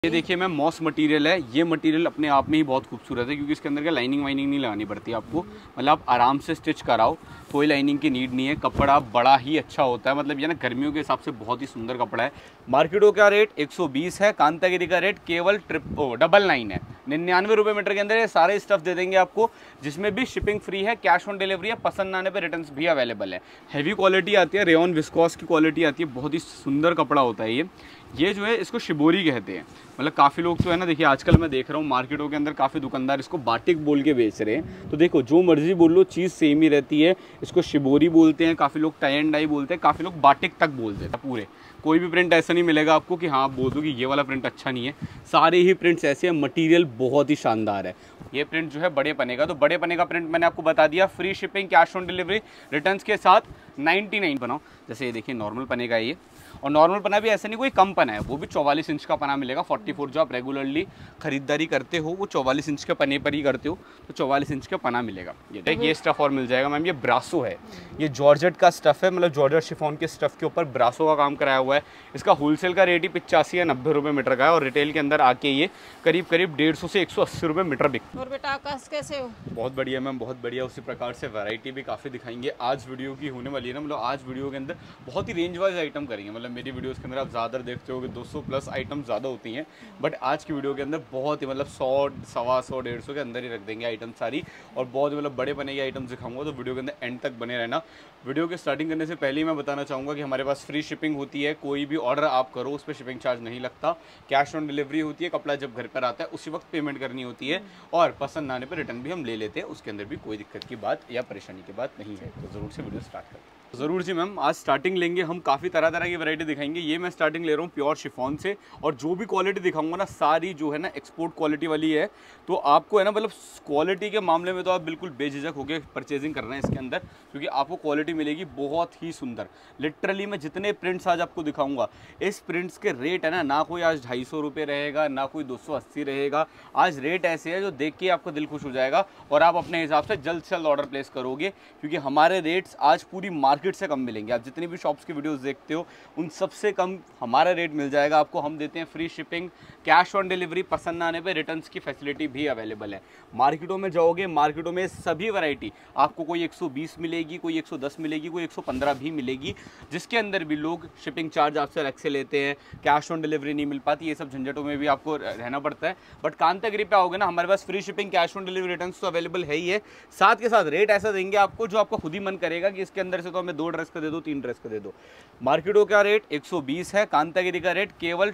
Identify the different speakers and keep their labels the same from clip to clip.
Speaker 1: ये देखिए ma'am moss material है। ये मटेरियल अपने आप में ही बहुत खूबसूरत है क्योंकि इसके अंदर क्या लाइनिंग वाइनिंग नहीं लगानी पड़ती आपको, मतलब आप आराम से स्टिच कराओ, कोई लाइनिंग की नीड नहीं है। कपड़ा बड़ा ही अच्छा होता है, मतलब ये ना गर्मियों के हिसाब से बहुत ही सुंदर कपड़ा है। मार्केटों का रेट 120 है, कांतागिरी का रेट केवल 999 है। 99 रुपये मीटर के अंदर ये सारे स्टफ दे देंगे आपको, जिसमें भी शिपिंग फ्री है, कैश ऑन डिलीवरी है, पसंद आने पर रिटर्न भी अवेलेबल है। हैवी क्वालिटी आती है, रेयॉन विस्कॉस की क्वालिटी आती है, बहुत ही सुंदर कपड़ा होता है ये जो है इसको शिबोरी कहते हैं। मतलब काफ़ी लोग तो है ना, देखिए आजकल मैं देख रहा हूँ मार्केटों के अंदर काफ़ी दुकानदार इसको बाटिक बोल के बेच रहे हैं। तो देखो जो मर्जी बोल लो चीज़ सेम ही रहती है। इसको शिबोरी बोलते हैं, काफ़ी लोग टाई एंड डाई बोलते हैं, काफ़ी लोग बाटिक तक बोलते हैं। पूरे कोई भी प्रिंट ऐसा नहीं मिलेगा आपको कि हाँ आप बोल दो कि ये वाला प्रिंट अच्छा नहीं है। सारे ही प्रिंट्स ऐसे हैं, मटीरियल बहुत ही शानदार है। ये प्रिंट जो है बड़े पने का, तो बड़े पने का प्रिंट मैंने आपको बता दिया, free shipping, cash on delivery, returns के साथ 99 बनाओ। जैसे ये देखिए नॉर्मल पने का है ये, और नॉर्मल पना भी ऐसा नहीं कोई कम पना है, वो भी 44 इंच का पना मिलेगा। 44 जो आप रेगुलरली खरीदारी करते हो वो 44 इंच के पने पर ही करते हो, तो 44 इंच का पना मिलेगा। ये स्टफ और मिल जाएगा मैम, ये ब्रासो है, ये जॉर्जेट का स्टफ है, मतलब जॉर्जेट शिफॉन के स्टफ के ऊपर ब्रासो का काम कराया हुआ है। इसका होलसेल का रेट ही 85 या 90 रुपये मीटर का है, और रिटेल के अंदर आके ये करीब 150 से 180 रुपये मीटर बिकता है।
Speaker 2: और बेटा आकाश कैसे हो?
Speaker 1: बहुत बढ़िया मैम, बहुत बढ़िया। उसी प्रकार से वैरायटी भी काफ़ी दिखाएंगे आज वीडियो की होने वाली है ना, मतलब आज वीडियो के अंदर बहुत ही रेंज वाइज आइटम करेंगे। मतलब मेरी वीडियोस के अंदर आप ज़्यादा देखते हो कि 200 प्लस आइटम ज़्यादा होती हैं, बट आज की वीडियो के अंदर बहुत ही मतलब 100, 125, 150 के अंदर ही रख देंगे आइटम सारी, और बहुत मतलब बड़े बने के आइटम दिखाऊंगा। तो वीडियो के अंदर एंड तक बने रहना। वीडियो के स्टार्टिंग करने से पहले ही मैं बताना चाहूँगा कि हमारे पास फ्री शिपिंग होती है, कोई भी ऑर्डर आप करो उस पर शिपिंग चार्ज नहीं लगता। कैश ऑन डिलीवरी होती है, कपड़ा जब घर पर आता है उसी वक्त पेमेंट करनी होती है, और पसंद आने पर रिटर्न भी हम ले लेते हैं। उसके अंदर भी कोई दिक्कत की बात या परेशानी की बात नहीं है। तो ज़रूर से वीडियो स्टार्ट करें। ज़रूर जी मैम, आज स्टार्टिंग लेंगे हम, काफ़ी तरह तरह की वैरायटी दिखाएंगे। ये मैं स्टार्टिंग ले रहा हूँ प्योर शिफॉन से, और जो भी क्वालिटी दिखाऊंगा ना सारी जो है ना एक्सपोर्ट क्वालिटी वाली है। तो आपको है ना मतलब क्वालिटी के मामले में तो आप बिल्कुल बेझिझक होकर परचेजिंग कर रहे हैं इसके अंदर, क्योंकि आपको क्वालिटी मिलेगी बहुत ही सुंदर। लिटरली मैं जितने प्रिंट्स आज आपको दिखाऊंगा, इस प्रिंट्स के रेट है ना कोई आज 250 रुपये रहेगा, ना कोई 280 रहेगा। आज रेट ऐसे है जो देख के आपका दिल खुश हो जाएगा, और आप अपने हिसाब से जल्द ऑर्डर प्लेस करोगे, क्योंकि हमारे रेट्स आज पूरी मार्केट से कम मिलेंगे। आप जितनी भी शॉप्स की वीडियोस देखते हो उन सबसे कम हमारा रेट मिल जाएगा आपको। हम देते हैं free shipping, cash on delivery, पसंद आने पे रिटर्न्स की फैसिलिटी भी अवेलेबल है। मार्केटों में जाओगे, मार्केटों में सभी वैरायटी आपको कोई 120 मिलेगी, कोई 110 मिलेगी, कोई 115 भी मिलेगी, जिसके अंदर भी लोग शिपिंग चार्ज आपसे अलग से लेते हैं, कैश ऑन डिलीवरी नहीं मिल पाती। ये सब झंझटों में भी आपको रहना पड़ता है। बट कांतागिरी पे आओगे ना, हमारे पास free shipping, cash on delivery, returns तो अवेलेबल है ही है। साथ के साथ रेट ऐसा देंगे आपको जो आपको खुद ही मन करेगा कि इसके अंदर से तो हमें 2 ड्रेस का दे दो, 3 ड्रेस का दे दो। मार्केटों का रेट 120 है, कांतागिरी का रेट केवल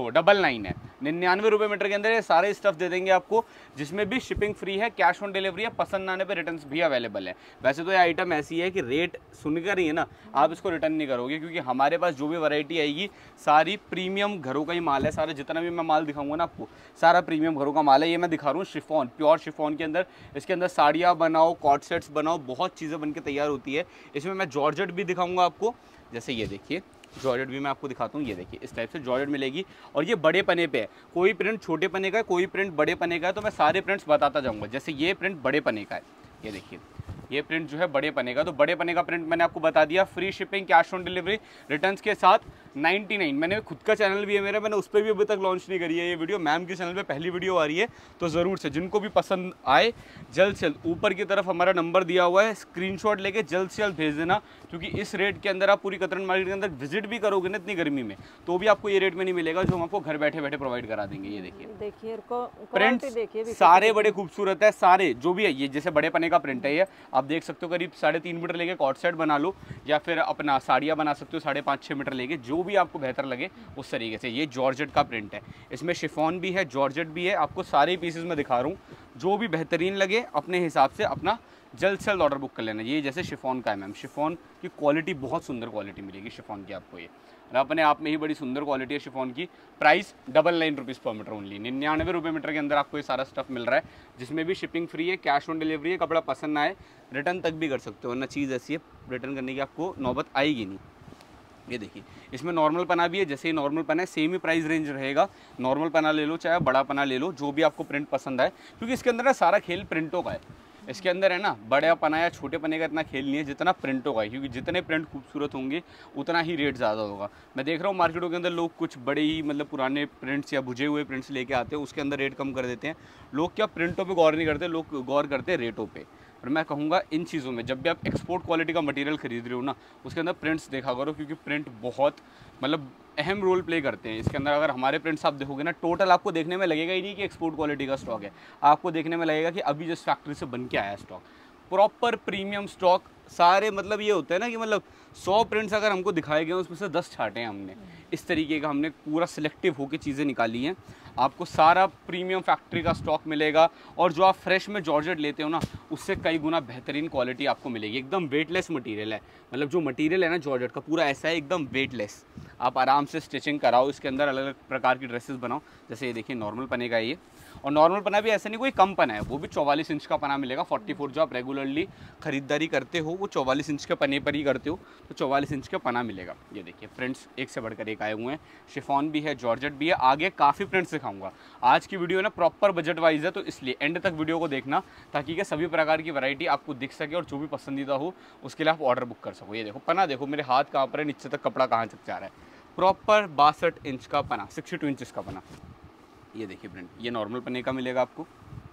Speaker 1: 999 है। 99 रुपये मीटर के अंदर ये सारे स्टफ दे देंगे आपको, जिसमें भी शिपिंग फ्री है, कैश ऑन डिलीवरी है, पसंद आने पे रिटर्न्स भी अवेलेबल है। वैसे तो ये आइटम ऐसी है कि रेट सुनकर ही है ना आप इसको रिटर्न नहीं करोगे, क्योंकि हमारे पास जो भी वैरायटी आएगी सारी प्रीमियम घरों का ही माल है। सारा जितना भी मैं माल दिखाऊंगा ना आपको, सारा प्रीमियम घरों का माल है। ये मैं दिखा रहा हूँ शिफॉन, प्योर शिफॉन के अंदर। इसके अंदर साड़ियाँ बनाओ, कॉट सेट्स बनाओ, बहुत चीज़ें बनकर तैयार होती है। इसमें मैं जॉर्जेट भी दिखाऊंगा आपको, जैसे ये देखिए जॉर्जेट भी मैं आपको दिखाता हूँ। ये देखिए इस टाइप से जॉर्जेट मिलेगी, और ये बड़े पने पे है। कोई प्रिंट छोटे पने का है, कोई प्रिंट बड़े पने का है, तो मैं सारे प्रिंट्स बताता जाऊँगा। जैसे ये प्रिंट बड़े पने का है, ये देखिए ये प्रिंट जो है बड़े पने का, तो बड़े पने का प्रिंट मैंने आपको बता दिया, free shipping, cash on delivery, returns के साथ 99। मैंने खुद का चैनल भी है मेरा, मैंने उस पर भी अभी तक लॉन्च नहीं करी है ये वीडियो। मैम के चैनल पे पहली वीडियो आ रही है, तो ज़रूर से जिनको भी पसंद आए जल्द से जल्द ऊपर की तरफ हमारा नंबर दिया हुआ है, स्क्रीनशॉट लेके जल्द से जल्द भेज देना, क्योंकि इस रेट के अंदर आप पूरी कतरन मार्केट के अंदर विजिट भी करोगे ना इतनी गर्मी में, तो भी आपको ये रेट में नहीं मिलेगा जो हम आपको घर बैठे बैठे प्रोवाइड करा देंगे। ये देखिए प्रिंट सारे बड़े खूबसूरत है, सारे जो भी है। ये जैसे बड़े पने का प्रिंट है, ये आप देख सकते हो, करीब 3.5 मीटर लेके कॉट सेट बना लो, या फिर अपना साड़ियाँ बना सकते हो 5.5-6 मीटर लेके, जो भी आपको बेहतर लगे उस तरीके से। ये जॉर्जेट का प्रिंट है, इसमें शिफॉन भी है, जॉर्जेट भी है। आपको सारे पीसेस में दिखा रहा हूँ, जो भी बेहतरीन लगे अपने हिसाब से अपना जल्द से जल्द ऑर्डर बुक कर लेना। ये जैसे शिफॉन का है मैम, शिफॉन की क्वालिटी बहुत सुंदर क्वालिटी मिलेगी शिफॉन की आपको। ये अपने आप में ही बड़ी सुंदर क्वालिटी है शिफॉन की। Price 99 rupees per metre only, 99 रुपये मीटर के अंदर आपको ये सारा स्टफ मिल रहा है, जिसमें भी शिपिंग फ्री है, कैश ऑन डिलीवरी है। कपड़ा पसंद आए रिटर्न तक भी कर सकते हो, वरना चीज़ ऐसी है रिटर्न करने की आपको नौबत आएगी नहीं। ये देखिए इसमें नॉर्मल पना भी है, जैसे ही नॉर्मल पना है सेम ही प्राइस रेंज रहेगा। नॉर्मल पना ले लो चाहे बड़ा पना ले लो, जो भी आपको प्रिंट पसंद आए, क्योंकि इसके अंदर ना सारा खेल प्रिंटों का है। इसके अंदर है ना बड़ा पना या छोटे पने का इतना खेल नहीं है जितना प्रिंट होगा, क्योंकि जितने प्रिंट खूबसूरत होंगे उतना ही रेट ज़्यादा होगा। मैं देख रहा हूँ मार्केटों के अंदर लोग कुछ बड़े ही मतलब पुराने प्रिंट्स या बुझे हुए प्रिंट्स लेके आते हैं, उसके अंदर रेट कम कर देते हैं। लोग क्या प्रिंटों पे गौर नहीं करते, लोग गौर करते हैं रेटों पे। और मैं कहूँगा इन चीज़ों में जब भी आप एक्सपोर्ट क्वालिटी का मटेरियल खरीद रहे हो ना, उसके अंदर प्रिंट्स देखा करो, क्योंकि प्रिंट बहुत मतलब अहम रोल प्ले करते हैं इसके अंदर। अगर हमारे प्रिंट्स आप देखोगे ना, टोटल आपको देखने में लगेगा ही नहीं कि एक्सपोर्ट क्वालिटी का स्टॉक है, आपको देखने में लगेगा कि अभी जिस फैक्ट्री से बन के आया स्टॉक, प्रॉपर प्रीमियम स्टॉक। सारे मतलब ये होता है ना कि मतलब 100 प्रिंट्स अगर हमको दिखाए गए उसमें से 10 छाटे हैं हमने, इस तरीके का हमने पूरा सिलेक्टिव होकर चीज़ें निकाली हैं। आपको सारा प्रीमियम फैक्ट्री का स्टॉक मिलेगा, और जो आप फ्रेश में जॉर्जेट लेते हो ना, उससे कई गुना बेहतरीन क्वालिटी आपको मिलेगी। एकदम वेटलेस मटेरियल है, मतलब जो मटेरियल है ना जॉर्जेट का पूरा ऐसा है एकदम वेटलेस। आप आराम से स्टिचिंग कराओ, इसके अंदर अलग अलग प्रकार की ड्रेसेस बनाओ। जैसे ये देखिए नॉर्मल पने का है ये, और नॉर्मल पना भी ऐसा नहीं कोई कम पना है, वो भी 44 इंच का पना मिलेगा। 44 जो आप रेगुलरली खरीदारी करते हो वो 44 इंच के पने पर ही करते हो, तो 44 इंच का पना मिलेगा। ये देखिए प्रिंट्स एक से बढ़कर एक आए हुए हैं, शिफॉन भी है, जॉर्जेट भी है, आगे काफ़ी प्रिंट्स दिखाऊंगा। आज की वीडियो ना प्रॉपर बजट वाइज है, तो इसलिए एंड तक वीडियो को देखना, ताकि कि सभी प्रकार की वैरायटी आपको दिख सके, और जो भी पसंदीदा हो उसके लिए आप ऑर्डर बुक कर सको। ये देखो पना देखो, मेरे हाथ कहाँ पर है, नीचे तक कपड़ा कहाँ तक जा रहा है। प्रॉपर 62 इंच का पना, 62 इंच का पना। ये देखिए प्रिंट, ये नॉर्मल पन्ने का मिलेगा आपको,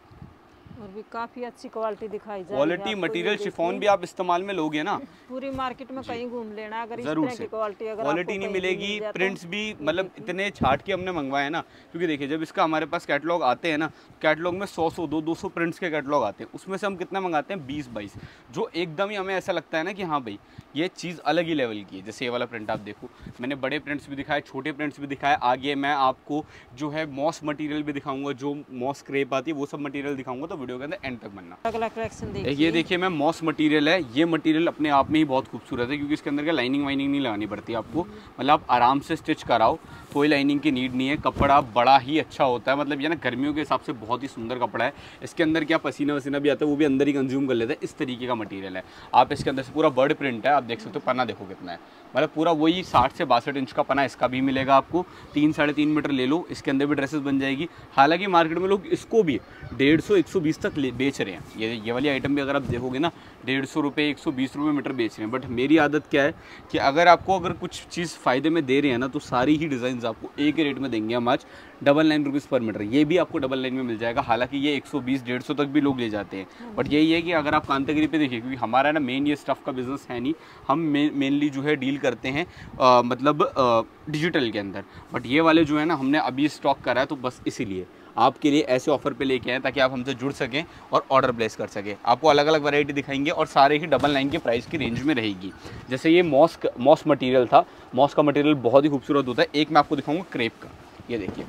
Speaker 2: और भी काफी अच्छी क्वालिटी दिखाई जा
Speaker 1: क्वालिटी
Speaker 2: रही है।
Speaker 1: मटेरियल शिफॉन भी आप इस्तेमाल में लोगे ना,
Speaker 2: पूरी मार्केट में कहीं घूम लेना, अगर इस
Speaker 1: जरूर
Speaker 2: तरह
Speaker 1: से
Speaker 2: की क्वालिटी अगर
Speaker 1: क्वालिटी
Speaker 2: आपको
Speaker 1: नहीं
Speaker 2: कहीं
Speaker 1: मिलेगी।
Speaker 2: मिल जाए तो
Speaker 1: प्रिंट्स भी मतलब इतने छाट के हमने मंगवाए हैं ना, क्योंकि देखिए जब इसका हमारे पास कैटलॉग आते हैं ना, कैटलॉग में 100 200 प्रिंट्स के कैटलॉग आते हैं, उसमें से हम कितना मंगाते हैं 20-22, जो एकदम ही हमें ऐसा लगता है ना कि हाँ भाई ये चीज़ अलग ही लेवल की है। जैसे ये वाला प्रिंट आप देखो, मैंने बड़े प्रिंट्स भी दिखाए, छोटे प्रिंट्स भी दिखाए, आगे मैं आपको जो है मॉस मटेरियल भी दिखाऊंगा, जो मॉस क्रेप आती है वो सब मटेरियल दिखाऊंगा, तो वीडियो के अंदर एंड तक बनना।
Speaker 2: अगला कलेक्शन
Speaker 1: ये देखिए मैं मॉस मटेरियल है, ये मटेरियल अपने आप में ही बहुत खूबसूरत है, क्योंकि इसके अंदर का लाइनिंग वाइनिंग नहीं लगानी पड़ती आपको, मतलब आप आराम से स्टिच कराओ, कोई लाइनिंग की नीड नहीं है। कपड़ा बड़ा ही अच्छा होता है, मतलब ये ना गर्मियों के हिसाब से बहुत ही सुंदर कपड़ा है। इसके अंदर क्या पसीना वसीना भी आता है, वो भी अंदर ही कंज्यूम कर लेता है, इस तरीके का मटेरियल है। आप इसके अंदर से पूरा बर्ड प्रिंट है, आप देख सकते हो, पन्ना देखो कितना है, मतलब पूरा वही 60 से 62 इंच का पना इसका भी मिलेगा आपको। 3-3.5 मीटर ले लो, इसके अंदर भी ड्रेसेस बन जाएगी। हालांकि मार्केट में लोग इसको भी 150-120 तक बेच रहे हैं। ये वाली आइटम भी अगर आप देखोगे ना 150 रुपये 120 रुपये मीटर बेच रहे हैं। बट मेरी आदत क्या है कि अगर कुछ चीज़ फ़ायदे में दे रहे हैं ना, तो सारी ही डिज़ाइन आपको एक ही रेट में देंगे हम आज, 99 रुपीज़ पर मीटर। ये भी आपको 99 में मिल जाएगा। हालांकि ये 120-150 तक भी लोग ले जाते हैं, बट यही है कि अगर आप कांतागिरी पे देखिए, क्योंकि हमारा ना मेन ये स्टफ़ का बिज़नेस है नहीं, हम मेनली जो है डील करते हैं मतलब डिजिटल के अंदर। बट ये वाले जो है ना हमने अभी स्टॉक करा है, तो बस इसीलिए आपके लिए ऐसे ऑफर पे लेके आए, ताकि आप हमसे जुड़ सकें और ऑर्डर प्लेस कर सकें। आपको अलग अलग वैरायटी दिखाएंगे, और सारे ही 99 के प्राइस की रेंज में रहेगी। जैसे ये मॉस मटेरियल था, मॉस का मटेरियल बहुत ही खूबसूरत होता है। एक मैं आपको दिखाऊंगा क्रेप का, ये देखिए,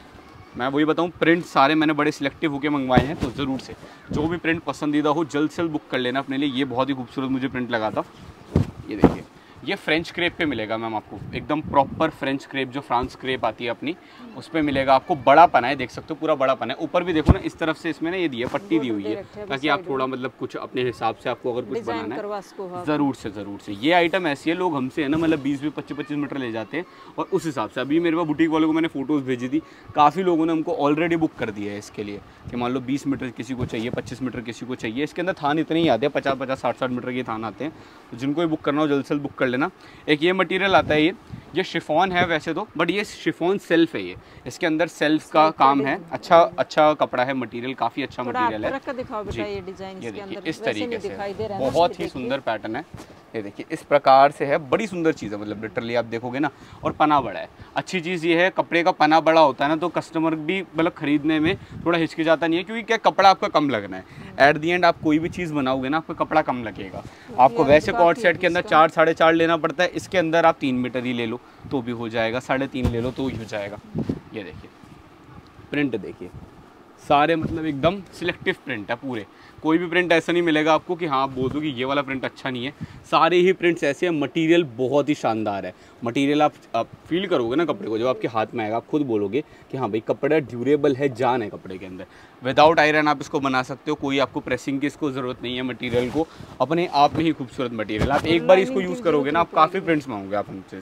Speaker 1: मैं वही बताऊं, प्रिंट सारे मैंने बड़े सिलेक्टिव होकर मंगवाए हैं, तो ज़रूर से जो भी प्रिंट पसंदीदा हो जल्द से जल्द बुक कर लेना अपने लिए। ये बहुत ही खूबसूरत मुझे प्रिंट लगा था, ये देखिए, ये फ्रेंच क्रेप पे मिलेगा मैम आपको, एकदम प्रॉपर फ्रेंच क्रेप, जो फ्रांस क्रेप आती है अपनी, उस पर मिलेगा आपको। बड़ा पना है, देख सकते हो पूरा बड़ा पना है। ऊपर भी देखो ना, इस तरफ से इसमें ना ये दी है, पट्टी दी हुई है, ताकि आप थोड़ा मतलब कुछ अपने हिसाब से आपको अगर कुछ बनाना है, ज़रूर से ये आइटम ऐसी है, लोग हमसे है ना मतलब 20-20 25-25 मीटर ले जाते हैं, और उस हिसाब से अभी मेरे पास बुटीक वालों को मैंने फ़ोटोज़ भेजी थी, काफ़ी लोगों ने हमको ऑलरेडी बुक कर दिया है इसके लिए, कि मान लो 20 मीटर किसी को चाहिए, 25 मीटर किसी को चाहिए। इसके अंदर थान इतने ही आते हैं, 50-50 60-60 मीटर के थान आते हैं, तो जिनको भी बुक करना हो जल्द से जल्द बुक कर लेना। एक ये मटेरियल आता है, ये शिफॉन है वैसे तो, बट ये शिफॉन सेल्फ है। ये इसके अंदर सेल्फ का काम है, अच्छा कपड़ा है, मटेरियल काफ़ी अच्छा मटेरियल है।
Speaker 2: ये डिजाइन
Speaker 1: ये देखिए इस तरीके से बहुत ही सुंदर पैटर्न है। ये देखिए इस प्रकार से है, बड़ी सुंदर चीज़ है, मतलब लिटरली आप देखोगे ना। और पना बड़ा है, अच्छी चीज़ ये है, कपड़े का पना बड़ा होता है ना, तो कस्टमर भी मतलब खरीदने में थोड़ा हिचकिचाता नहीं है, क्योंकि क्या कपड़ा आपका कम लगना है। एट दी एंड आप कोई भी चीज़ बनाओगे ना, आपका कपड़ा कम लगेगा। आपको वैसे कॉर्ड सेट के अंदर 4-4.5 लेना पड़ता है, इसके अंदर आप 3 मीटर ही ले लो तो भी हो जाएगा, 3.5 ले लो तो ही हो जाएगा। ये देखिए प्रिंट देखिए, सारे मतलब एकदम सिलेक्टिव प्रिंट है पूरे। कोई भी प्रिंट ऐसा नहीं मिलेगा आपको कि हाँ आप बोल दो कि ये वाला प्रिंट अच्छा नहीं है। सारे ही प्रिंट्स ऐसे हैं, मटेरियल बहुत ही शानदार है। मटेरियल आप फील करोगे ना कपड़े को, जब आपके हाथ में आएगा आप खुद बोलोगे कि हाँ भाई कपड़ा ड्यूरेबल है, जान है कपड़े के अंदर। विदाउट आयरन आप इसको बना सकते हो, कोई आपको प्रेसिंग की इसको ज़रूरत नहीं है। मटेरियल को अपने आप में ही खूबसूरत मटेरियल, आप एक बार इसको यूज़ करोगे ना, आप काफ़ी प्रिंट्स मांगोगे आप हमसे इसमें।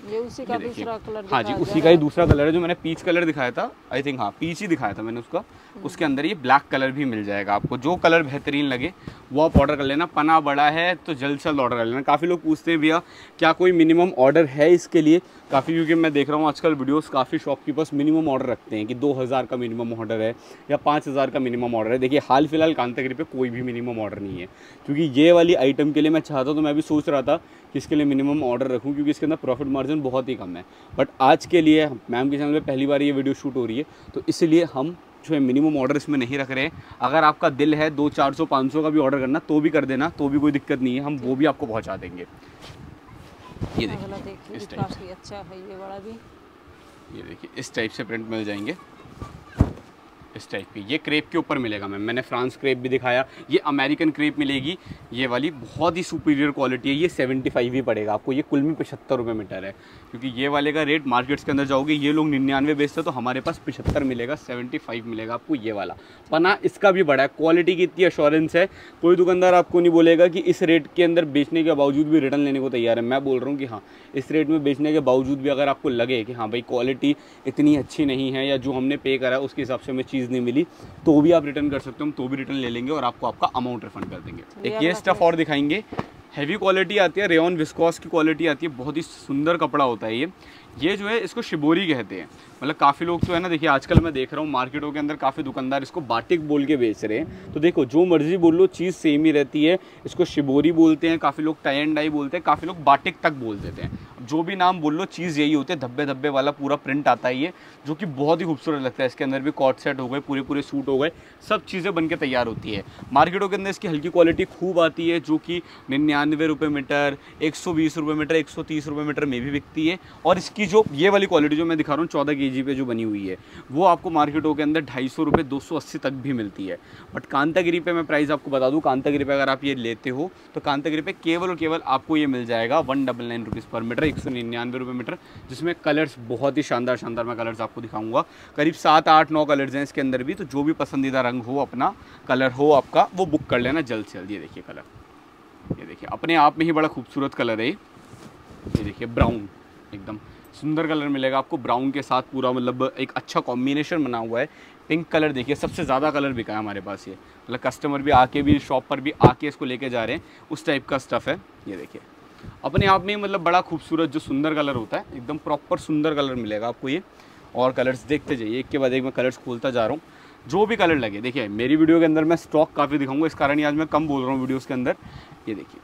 Speaker 2: ये उसी का दूसरा कलर
Speaker 1: हाँ जी, उसी का ही दूसरा कलर है जो मैंने पीच कलर दिखाया था, आई थिंक हाँ पीच ही दिखाया था मैंने उसका। उसके अंदर ये ब्लैक कलर भी मिल जाएगा आपको, जो कलर बेहतरीन लगे वो आप ऑर्डर कर लेना। पना बड़ा है तो जल्द से जल्द ऑर्डर कर लेना। काफ़ी लोग पूछते हैं भैया क्या कोई मिनिमम ऑर्डर है इसके लिए, काफ़ी, क्योंकि मैं देख रहा हूँ आजकल वीडियोस काफ़ी शॉपकीपर्स मिनिमम ऑर्डर रखते हैं कि 2000 का मिनिमम ऑर्डर है या 5000 का मिनिमम ऑर्डर है। देखिए हाल फिलहाल कांतागिरी पे कोई भी मिनिमम ऑर्डर नहीं है, क्योंकि ये वाली आइटम के लिए मैं चाहता तो मैं भी सोच रहा था कि इसके लिए मिनिमम ऑर्डर रखूँ, क्योंकि इसके अंदर प्रॉफिट मार्जिन बहुत ही कम है। बट आज के लिए मैम के चैनल पे पहली बार ये वीडियो शूट हो रही है, तो इसलिए हम जो है मिनिमम ऑर्डर इसमें नहीं रख रहे हैं। अगर आपका दिल है 200, 400, 500 का भी ऑर्डर करना तो भी कर देना, तो भी कोई दिक्कत नहीं है, हम वो भी आपको पहुंचा देंगे। ये देखिए
Speaker 2: काफी अच्छा है ये वाला भी,
Speaker 1: ये देखिए इस टाइप से प्रिंट मिल जाएंगे, इस टाइप की। ये क्रेप के ऊपर मिलेगा मैम, मैंने फ्रांस क्रेप भी दिखाया, ये अमेरिकन क्रेप मिलेगी, ये वाली बहुत ही सुपीरियर क्वालिटी है। ये 75 ही पड़ेगा आपको, ये कुल में 75 रुपये मीटर है, क्योंकि ये वाले का रेट मार्केट्स के अंदर जाओगे ये लोग 99 बेचते हैं, तो हमारे पास 75 मिलेगा, 75 मिलेगा आपको ये वाला। पना इसका भी बड़ा है, क्वालिटी की इतनी अश्योरेंस है, कोई दुकानदार आपको नहीं बोलेगा कि इस रेट के अंदर बेचने के बावजूद भी रिटर्न लेने को तैयार है। मैं बोल रहा हूँ कि हाँ इस रेट में बेचने के बावजूद भी अगर आपको लगे कि हाँ भाई क्वालिटी इतनी अच्छी नहीं है या जो हमने पे करा है उसके हिसाब से हमें चीज़ नहीं मिली, तो भी आप रिटर्न कर सकते हो, हम तो भी रिटर्न ले लेंगे और आपको आपका अमाउंट रिफंड कर देंगे। एक ये स्टफ और दिखाएंगे, हैवी क्वालिटी आती है, रेयॉन विस्कोस की क्वालिटी आती है, बहुत ही सुंदर कपड़ा होता है ये जो है इसको शिबोरी कहते हैं। मतलब काफ़ी लोग तो है ना, देखिए आजकल मैं देख रहा हूँ मार्केटों के अंदर काफ़ी दुकानदार इसको बाटिक बोल के बेच रहे हैं। तो देखो जो मर्जी बोल लो चीज़ सेम ही रहती है। इसको शिबोरी बोलते हैं, काफ़ी लोग टाई एंड डाई बोलते हैं, काफ़ी लोग बाटिक तक बोल देते हैं। जो भी नाम बोल लो चीज़ यही होती है, धब्बे धब्बे वाला पूरा प्रिंट आता है ये, जो कि बहुत ही खूबसूरत लगता है। इसके अंदर भी कॉट सेट हो गए, पूरे पूरे सूट हो गए, सब चीज़ें बन के तैयार होती है। मार्केटों के अंदर इसकी हल्की क्वालिटी खूब आती है, जो कि 99 रुपये मीटर, 120 रुपये मीटर, 130 रुपये मीटर में भी बिकती है। और इसकी जो ये वाली क्वालिटी जो मैं दिखा रहा हूँ 14 kg पे जो बनी हुई है, वो आपको मार्केटों के अंदर 250 रुपये, 280 तक भी मिलती है। बट कांतागिरी पे मैं प्राइस आपको बता दूँ, कांतागिरी पे अगर आप ये लेते हो तो कांतागिरी पे केवल और केवल आपको ये मिल जाएगा 199 रुपीज़ पर मीटर, 199 रुपये मीटर, जिसमें कलर्स बहुत ही शानदार शानदार मैं कलर्स आपको दिखाऊंगा। करीब 7, 8, 9 कलर्स हैं इसके अंदर भी, तो जो भी पसंदीदा रंग हो, अपना कलर हो आपका, वो बुक कर लेना जल्द से जल्द। ये देखिए कलर, ये देखिए अपने आप में ही बड़ा खूबसूरत कलर है ये देखिए ब्राउन, एकदम सुंदर कलर मिलेगा आपको ब्राउन के साथ, पूरा मतलब एक अच्छा कॉम्बिनेशन बना हुआ है। पिंक कलर देखिए सबसे ज़्यादा कलर बिका है हमारे पास, ये मतलब कस्टमर भी आके भी शॉप पर भी आके इसको लेके जा रहे हैं, उस टाइप का स्टफ़ है। ये देखिए अपने आप में मतलब बड़ा खूबसूरत जो सुंदर कलर होता है, एकदम प्रॉपर सुंदर कलर मिलेगा आपको ये। और कलर्स देखते जाइए, एक के बाद एक मैं कलर्स खोलता जा रहा हूँ, जो भी कलर लगे। देखिए मेरी वीडियो के अंदर मैं स्टॉक काफ़ी दिखाऊंगा, इस कारण ही आज मैं कम बोल रहा हूँ वीडियोज़ के अंदर। ये देखिए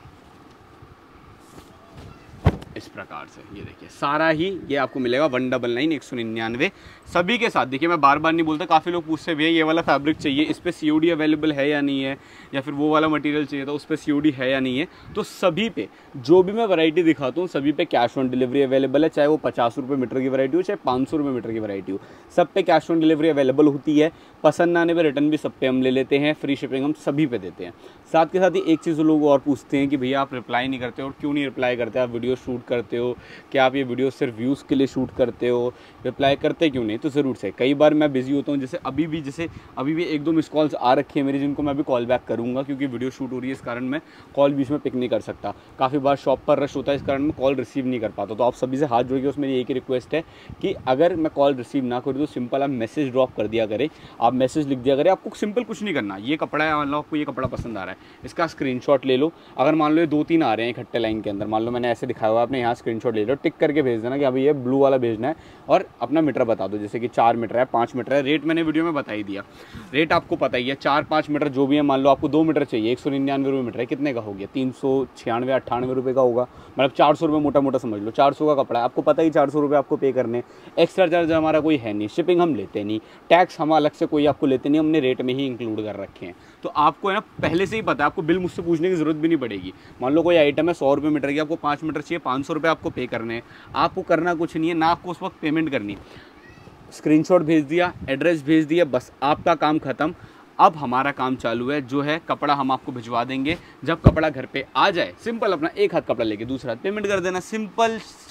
Speaker 1: इस प्रकार से, ये देखिए सारा ही ये आपको मिलेगा 199, 199 सभी के साथ। देखिए मैं बार बार नहीं बोलता, काफ़ी लोग पूछते भैया ये वाला फैब्रिक चाहिए, इस पर COD अवेलेबल है या नहीं है, या फिर वो वाला मटेरियल चाहिए था उस पर COD है या नहीं है। तो सभी पे जो भी मैं वैरायटी दिखाता हूँ सभी पे कैश ऑन डिलीवरी अवेलेबल है, चाहे वो 50 रुपये मीटर की वैरायटी हो, चाहे 500 रुपये मीटर की वैरायटी हो, सब पे कैश ऑन डिलीवरी अवेलेबल होती है। पसंद आने पर रिटर्न भी सब पे हम ले लेते हैं, फ्री शिपिंग हम सभी पे देते हैं। साथ के साथ ही एक चीज़ लोग और पूछते हैं कि भैया आप रिप्लाई नहीं करते और क्यों नहीं रिप्लाई करते, आप वीडियो शूट करते हो, क्या आप ये वीडियो सिर्फ व्यूज़ के लिए शूट करते हो, रिप्लाई करते क्यों नहीं? तो ज़रूर से, कई बार मैं बिजी होता हूँ, जैसे अभी भी 1-2 मिस कॉल्स आ रखी है मेरी, जिनको मैं अभी कॉल बैक करूँगा, क्योंकि वीडियो शूट हो रही है, इस कारण मैं कॉल बीच में पिक नहीं कर सकता। काफ़ी बार शॉप पर रश होता है, इस कारण मैं कॉल रिसीव नहीं कर पाता। तो आप सभी से हाथ जोड़ के उसमें एक ही रिक्वेस्ट है कि अगर मैं कॉल रिसीव ना करूँ तो सिंपल आप मैसेज ड्रॉप कर दिया करें, आप मैसेज लिख दिया करें। आपको सिंपल कुछ नहीं करना, ये कपड़ा है, मान लो आपको ये कपड़ा पसंद आ रहा है, इसका स्क्रीनशॉट ले लो। अगर मान लो ये 2-3 आ रहे हैं इकट्ठे लाइन के अंदर, मान लो मैंने ऐसे दिखाया हुआ, आपने यहाँ स्क्रीनशॉट ले लो, टिक करके भेज देना कि अभी ये ब्लू वाला भेजना है, और अपना मीटर बता दो, जैसे कि 4 मीटर है, 5 मीटर है। रेट मैंने वीडियो में बता ही दिया, रेट आपको पता ही है। 4-5 मीटर जो भी है, मान लो आपको 2 मीटर चाहिए, 199 रुपये मीटर है, कितने का हो गया? 396-98 रुपये का होगा, मतलब 400 रुपये मोटा मोटा समझ लो। 400 का कपड़ा है, आपको पता ही 400 रुपये आपको पे करने। एक्स्ट्रा चार्ज हमारा कोई है नहीं, शिपिंग हम लेते नहीं, टैक्स हम अलग से कोई आपको लेते नहीं, हमने रेट में ही इंक्लूड कर रखे हैं। तो आपको है ना पहले से ही पता है, आपको बिल मुझसे पूछने की जरूरत भी नहीं पड़ेगी। मान लो कोई आइटम है 100 रुपये मीटर की, आपको 5 मीटर चाहिए, 500 रुपये आपको पे करने हैं। आपको करना कुछ नहीं है, ना आपको उस वक्त पेमेंट करनी, स्क्रीनशॉट भेज दिया, एड्रेस भेज दिया, बस आपका काम खत्म। अब हमारा काम चालू है, जो है कपड़ा हम आपको भिजवा देंगे। जब कपड़ा घर पे आ जाए, सिंपल अपना एक हाथ कपड़ा लेके दूसरा हाथ पेमेंट कर देना, सिंपल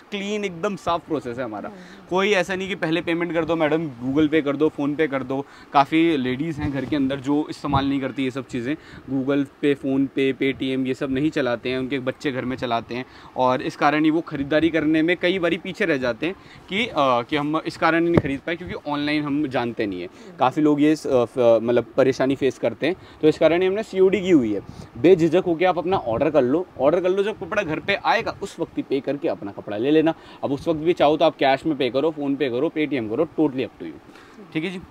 Speaker 1: क्लीन एकदम साफ प्रोसेस है हमारा। कोई ऐसा नहीं कि पहले पेमेंट कर दो मैडम, गूगल पे कर दो, फ़ोन पे कर दो। काफ़ी लेडीज़ हैं घर के अंदर जो इस्तेमाल नहीं करती ये सब चीज़ें, गूगल पे, फ़ोन पे, पेटीएम ये सब नहीं चलाते हैं, उनके बच्चे घर में चलाते हैं और इस कारण ही वो ख़रीदारी करने में कई बारी पीछे रह जाते हैं कि हम इस कारण ही नहीं खरीद पाए क्योंकि ऑनलाइन हम जानते नहीं है। काफ़ी लोग ये मतलब परेशानी फेस करते हैं, तो इस कारण ही हमने COD की हुई है। बेझिझक होकर आप अपना ऑर्डर कर लो, जब कपड़ा घर पे आएगा उस वक्त ही पे करके अपना कपड़ा ले लेना। अब उस वक्त भी चाहो तो आप कैश में पे करो, फ़ोन पे करो, पेटीएम करो, टोटली अप टू यू। ठीक है जी।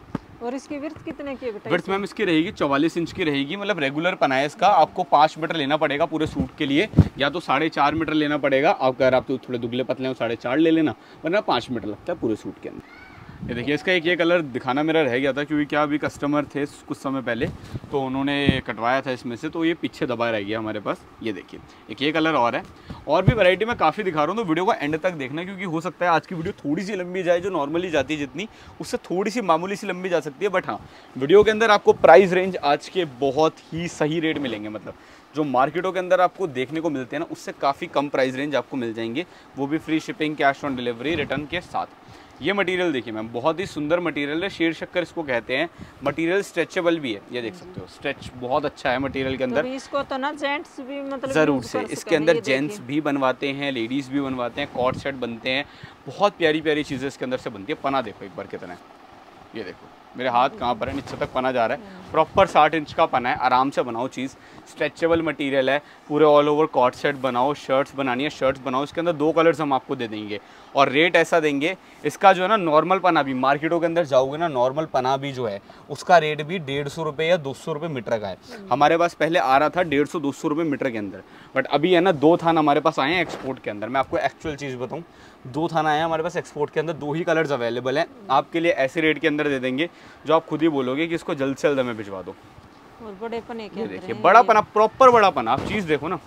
Speaker 2: और इसकी विड्थ कितने की है बेटा?
Speaker 1: विड्थ मैम इसकी रहेगी 44 इंच की रहेगी, मतलब रेगुलर पना है इसका। आपको 5 मीटर लेना पड़ेगा पूरे सूट के लिए, या तो 4.5 मीटर लेना पड़ेगा। अगर आप तो थोड़े दुबले पतले हो 4.5 ले लेना, वरना 5 मीटर लगता है पूरे सूट के अंदर। ये देखिए इसका एक ये कलर दिखाना मेरा रह गया था क्योंकि क्या अभी कस्टमर थे कुछ समय पहले तो उन्होंने कटवाया था इसमें से, तो ये पीछे दबा रह गया हमारे पास। ये देखिए एक ये कलर और है, और भी वैरायटी मैं काफ़ी दिखा रहा हूँ, तो वीडियो को एंड तक देखना क्योंकि हो सकता है आज की वीडियो थोड़ी सी लंबी जाए, जो नॉर्मली जाती है जितनी उससे थोड़ी सी मामूली सी लंबी जा सकती है। बट हाँ, वीडियो के अंदर आपको प्राइस रेंज आज के बहुत ही सही रेट मिलेंगे, मतलब जो मार्केटों के अंदर आपको देखने को मिलते हैं ना उससे काफ़ी कम प्राइस रेंज आपको मिल जाएंगे, वो भी free shipping, cash on delivery, return के साथ। ये मटेरियल देखिए मैम, बहुत ही सुंदर मटेरियल है, शेर शक्कर इसको कहते हैं। मटेरियल स्ट्रेचेबल भी है, ये देख सकते हो, स्ट्रेच बहुत अच्छा है मटेरियल के अंदर।
Speaker 2: तो इसको तो ना जेंट्स भी मतलब
Speaker 1: ज़रूर से इसके अंदर जेंट्स भी बनवाते हैं, लेडीज़ भी बनवाते हैं, कॉर्ड सेट बनते हैं, बहुत प्यारी प्यारी चीज़ें इसके अंदर से बनती है। पना देखो एक बार कितना है, ये देखो मेरे हाथ कहाँ पर है, नीचे तक पना जा रहा है। प्रॉपर 60 इंच का पना है, आराम से बनाओ चीज़। स्ट्रेचेबल मटेरियल है, पूरे ऑल ओवर कॉर्ड सेट बनाओ, शर्ट्स बनानी है शर्ट्स बनाओ। इसके अंदर 2 कलर्स हम आपको दे देंगे और रेट ऐसा देंगे इसका जो है ना, नॉर्मल पना भी मार्केटों के अंदर जाओगे ना, नॉर्मल पना भी जो है उसका रेट भी 150 रुपये या 200 रुपये मीटर का है। हमारे पास पहले आ रहा था 150-200 रुपये मीटर के अंदर, बट अभी है ना 2 थान हमारे पास आए हैं एक्सपोर्ट के अंदर। मैं आपको एक्चुअल चीज़ बताऊँ, 2 थान आए हैं हमारे पास एक्सपोर्ट के अंदर, 2 ही कलर्स अवेलेबल हैं। आपके लिए ऐसे रेट के अंदर दे देंगे जो आप खुद ही बोलोगे कि इसको जल्द से जल्द हमें भिजवा दो।
Speaker 2: और बड़े पने के अंदर
Speaker 1: देखिए बड़ा पना, प्रॉपर बड़ा पना, आप चीज़ देखो ना,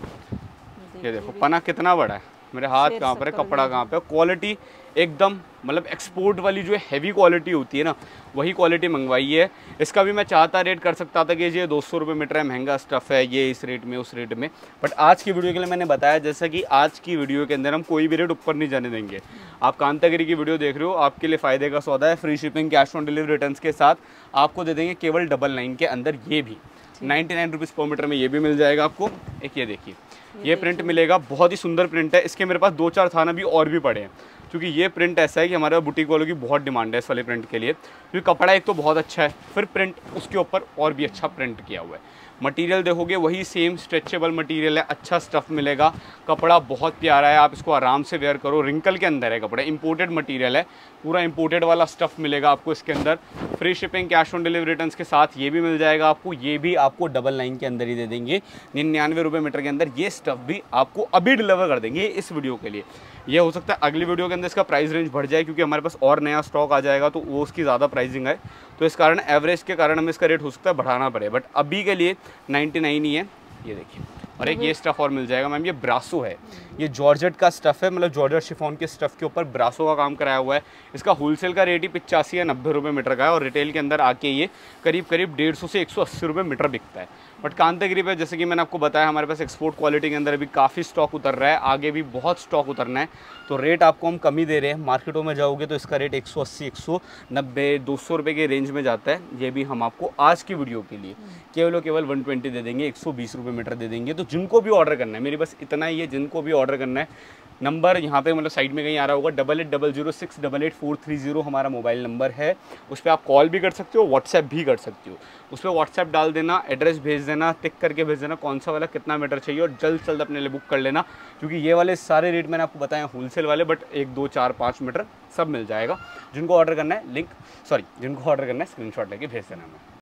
Speaker 1: ये देखो पना कितना बड़ा है। मेरे हाथ कहाँ पर है, कपड़ा कहाँ पे है, क्वालिटी एकदम मतलब एक्सपोर्ट वाली जो हैवी क्वालिटी होती है ना, वही क्वालिटी मंगवाई है। इसका भी मैं चाहता रेट कर सकता था कि ये 200 रुपये मीटर है, महंगा स्टफ़ है, ये इस रेट में उस रेट में, बट आज की वीडियो के लिए मैंने बताया जैसा कि आज की वीडियो के अंदर हम कोई भी रेट ऊपर नहीं जाने देंगे। आप कांतागिरी की वीडियो देख रहे हो, आपके लिए फ़ायदे का सौदा है। Free shipping, cash on delivery, return के साथ आपको दे देंगे केवल 99 के अंदर। ये भी 99 रुपीज़ पर मीटर में ये भी मिल जाएगा आपको। एक ये देखिए ये प्रिंट मिलेगा, बहुत ही सुंदर प्रिंट है। इसके मेरे पास 2-4 थाना भी और भी पड़े हैं क्योंकि ये प्रिंट ऐसा है कि हमारे बुटीक वालों की बहुत डिमांड है इस वाले प्रिंट के लिए, क्योंकि कपड़ा एक तो बहुत अच्छा है, फिर प्रिंट उसके ऊपर और भी अच्छा प्रिंट किया हुआ है। मटेरियल देखोगे वही सेम स्ट्रेचेबल मटेरियल है, अच्छा स्टफ़ मिलेगा, कपड़ा बहुत प्यारा है, आप इसको आराम से वेयर करो। रिंकल के अंदर है कपड़ा, इंपोर्टेड मटेरियल है, पूरा इंपोर्टेड वाला स्टफ़ मिलेगा आपको इसके अंदर। Free shipping, cash on delivery, return के साथ ये भी मिल जाएगा आपको। ये भी आपको 99 के अंदर ही दे देंगे, 99 रुपये मीटर के अंदर। ये स्टफ़ भी आपको अभी डिलीवर कर देंगे इस वीडियो के लिए। ये हो सकता है अगली वीडियो के अंदर इसका प्राइस रेंज बढ़ जाए क्योंकि हमारे पास और नया स्टॉक आ जाएगा तो वो उसकी ज़्यादा प्राइसिंग है, तो इस कारण एवरेज के कारण हमें इसका रेट हो सकता है बढ़ाना पड़े, बट अभी के लिए 99 ही है। ये देखिए, और एक ये स्टफ़ और मिल जाएगा मैम, ये ब्रासो है, ये जॉर्जेट का स्टफ़ है, मतलब जॉर्जेट शिफॉन के स्टफ़ के ऊपर ब्रासो का काम कराया हुआ है। इसका होलसेल का रेट ही 85 या 90 रुपये मीटर का है और रिटेल के अंदर आके ये करीब 150 से 180 रुपये मीटर बिकता है। बट कांतागिरी पे जैसे कि मैंने आपको बताया हमारे पास एक्सपोर्ट क्वालिटी के अंदर अभी काफ़ी स्टॉक उतर रहा है, आगे भी बहुत स्टॉक उतरना है, तो रेट आपको हम कम ही दे रहे हैं। मार्केटों में जाओगे तो इसका रेट 180, 190, 200 रुपये के रेंज में जाता है। ये भी हम आपको आज की वीडियो के लिए केवल 120 दे देंगे, 120 रुपये मीटर दे देंगे। तो जिनको भी ऑर्डर करना है, मेरी बस इतना ही है, जिनको भी ऑर्डर करना है, नंबर यहाँ पे मतलब साइड में कहीं आ रहा होगा, 8800688430 हमारा मोबाइल नंबर है। उस पर आप कॉल भी कर सकते हो, व्हाट्सएप भी कर सकते हो। उस पर व्हाट्सएप डाल देना, एड्रेस भेज देना, टिक करके भेज देना कौन सा वाला कितना मीटर चाहिए, और जल्द से जल्द अपने लिए बुक कर लेना क्योंकि ये वाले सारे रेट मैंने आपको बताए होलसेल वाले, बट 1, 2, 4, 5 मीटर सब मिल जाएगा। जिनको ऑर्डर करना है स्क्रीनशॉट लेके भेज देना हमें।